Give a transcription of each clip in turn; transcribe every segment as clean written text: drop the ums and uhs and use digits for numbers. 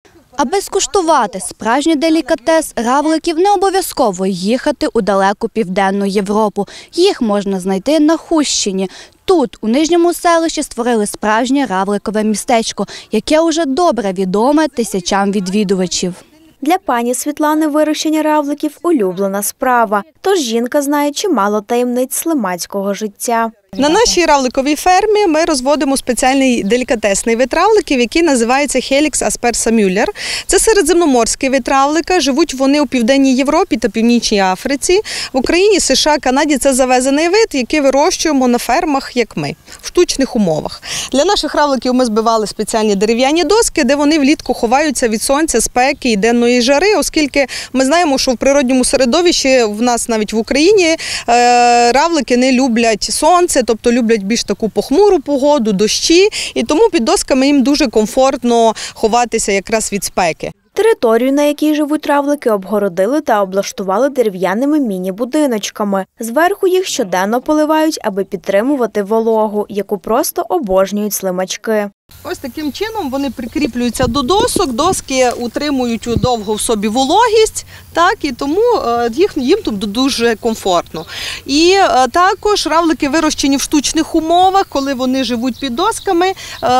Аби скуштувати справжній делікатес равликів, не обов'язково їхати у далеку Південну Європу. Їх можна знайти на Хустщині. Тут, у Нижньому селищі, створили справжнє равликове містечко, яке уже добре відоме тисячам відвідувачів. Для пані Світлани вирощення равликів – улюблена справа. Тож жінка знає чимало таємниць слимацького життя. На нашій равликовій фермі ми розводимо спеціальний делікатесний вид равликів, який називається Helix aspersa müller. Це середземноморський вид равлика. Живуть вони у Південній Європі та Північній Африці. В Україні, США, Канаді це завезений вид, який вирощуємо на фермах, як ми, в штучних умовах. Для наших равликів ми збивали спеціальні дерев'яні доски, де вони влітку ховаються від сонця, спеки і денної жари, оскільки ми знаємо, що в природньому середовищі, в нас навіть в Україні, равлики не люблять сонце, тобто люблять більш таку похмуру погоду, дощі, і тому під досками їм дуже комфортно ховатися якраз від спеки. Територію, на якій живуть равлики, обгородили та облаштували дерев'яними міні-будиночками. Зверху їх щоденно поливають, аби підтримувати вологу, яку просто обожнюють слимачки. Ось таким чином вони прикріплюються до досок, доски утримують довго в собі вологість, так, і тому їм тут дуже комфортно. І також равлики вирощені в штучних умовах, коли вони живуть під досками,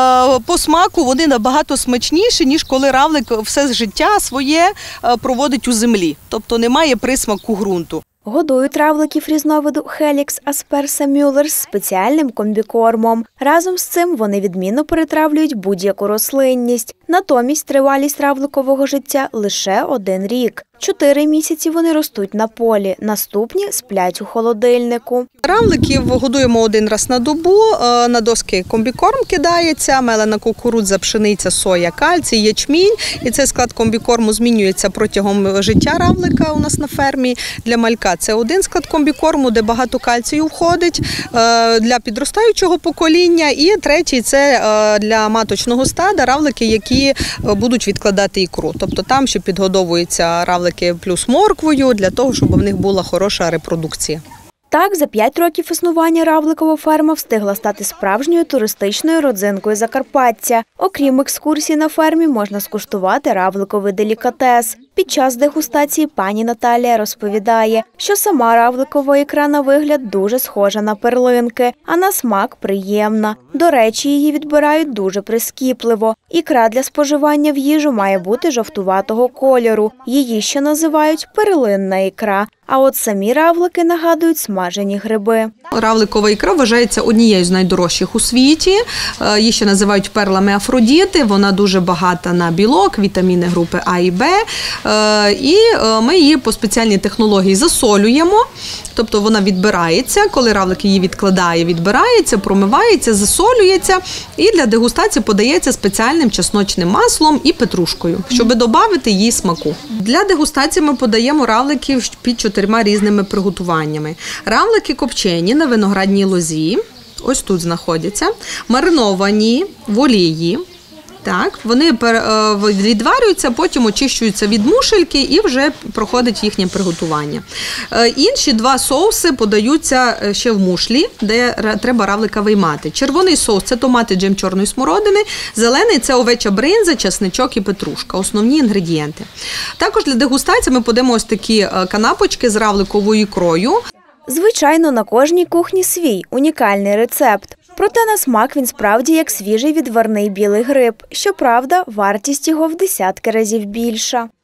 по смаку вони набагато смачніші, ніж коли равлик все життя своє проводить у землі, тобто немає присмаку ґрунту. Годують равликів різновиду Helix aspersa müller з спеціальним комбікормом. Разом з цим вони відмінно перетравлюють будь-яку рослинність. Натомість тривалість равликового життя – лише 1 рік. 4 місяці вони ростуть на полі, наступні сплять у холодильнику. Равликів годуємо 1 раз на добу, на доски комбікорм кидається, мелена кукурудза, пшениця, соя, кальцій, ячмінь. І цей склад комбікорму змінюється протягом життя равлика у нас на фермі. Для малька це 1 склад комбікорму, де багато кальцію входить, для підростаючого покоління. І 3 – це для маточного стада, равлики, які будуть відкладати ікру. Тобто там ще підгодовуються равлики плюс морквою, для того, щоб в них була хороша репродукція. Так, за 5 років існування равликова ферма встигла стати справжньою туристичною родзинкою Закарпаття. Окрім екскурсій на фермі, можна скуштувати равликовий делікатес. Під час дегустації пані Наталія розповідає, що сама равликова ікра на вигляд дуже схожа на перлинки, а на смак приємна. До речі, її відбирають дуже прискіпливо. Ікра для споживання в їжу має бути жовтуватого кольору. Її ще називають перлинна ікра. А от самі равлики нагадують смажені гриби. Равликова ікра вважається однією з найдорожчих у світі. Її ще називають перлами Афродіти. Вона дуже багата на білок, вітаміни групи А і Б. І ми її по спеціальній технології засолюємо. Тобто вона відбирається, коли равлик її відкладає, відбирається, промивається, засолюється і для дегустації подається спеціальним чесночним маслом і петрушкою, щоб додати їй смаку. Для дегустації ми подаємо равликів під 4 різними приготуваннями. Равлики копчені на виноградній лозі, ось тут знаходяться, мариновані в олії. Так, вони відварюються, потім очищуються від мушельки і вже проходить їхнє приготування. Інші 2 соуси подаються ще в мушлі, де треба равлика виймати. Червоний соус – це томати, джем чорної смородини, зелений – це овеча бринза, чесничок і петрушка – основні інгредієнти. Також для дегустації ми подаємо ось такі канапочки з равликовою ікрою. Звичайно, на кожній кухні свій унікальний рецепт. Проте на смак він справді як свіжий відварний білий гриб. Щоправда, вартість його в десятки разів більша.